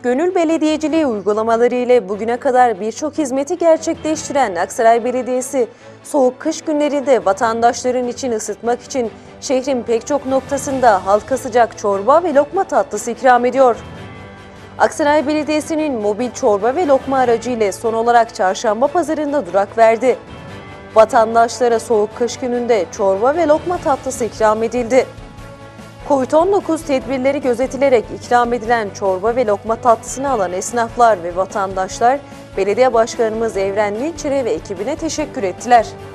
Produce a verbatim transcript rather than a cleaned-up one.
Gönül belediyeciliği uygulamaları ile bugüne kadar birçok hizmeti gerçekleştiren Aksaray Belediyesi, soğuk kış günlerinde vatandaşların için ısıtmak için şehrin pek çok noktasında halka sıcak çorba ve lokma tatlısı ikram ediyor. Aksaray Belediyesi'nin mobil çorba ve lokma aracı ile son olarak Çarşamba Pazarı'nda durak verdi. Vatandaşlara soğuk kış gününde çorba ve lokma tatlısı ikram edildi. Covid on dokuz tedbirleri gözetilerek ikram edilen çorba ve lokma tatlısını alan esnaflar ve vatandaşlar, Belediye Başkanımız Evren Dinçer'e ve ekibine teşekkür ettiler.